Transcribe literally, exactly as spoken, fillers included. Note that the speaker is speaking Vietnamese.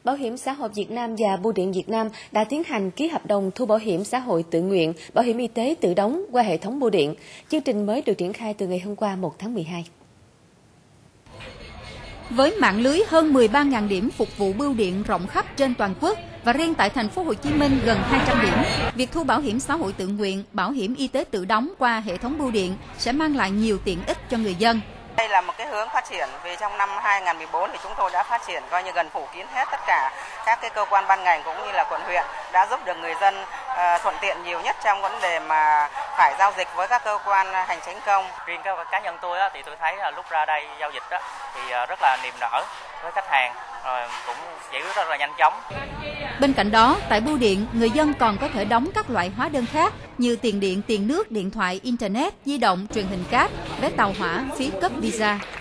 Bảo hiểm xã hội Việt Nam và Bưu điện Việt Nam đã tiến hành ký hợp đồng thu bảo hiểm xã hội tự nguyện, bảo hiểm y tế tự đóng qua hệ thống bưu điện. Chương trình mới được triển khai từ ngày hôm qua một tháng mười hai. Với mạng lưới hơn mười ba nghìn điểm phục vụ bưu điện rộng khắp trên toàn quốc và riêng tại thành phố Hồ Chí Minh gần hai trăm điểm, việc thu bảo hiểm xã hội tự nguyện, bảo hiểm y tế tự đóng qua hệ thống bưu điện sẽ mang lại nhiều tiện ích cho người dân. Đây là một cái hướng phát triển vì trong năm hai nghìn không trăm mười bốn thì chúng tôi đã phát triển coi như gần phủ kín hết tất cả các cái cơ quan ban ngành cũng như là quận huyện, đã giúp được người dân uh, thuận tiện nhiều nhất trong vấn đề mà phải giao dịch với các cơ quan hành chính công. Riêng cá nhân tôi á, thì tôi thấy là lúc ra đây giao dịch á, thì rất là niềm nở với khách hàng, rồi cũng giải quyết rất là nhanh chóng. Bên cạnh đó, tại bưu điện, người dân còn có thể đóng các loại hóa đơn khác như tiền điện, tiền nước, điện thoại, internet, di động, truyền hình cáp, vé tàu hỏa, phí cấp visa.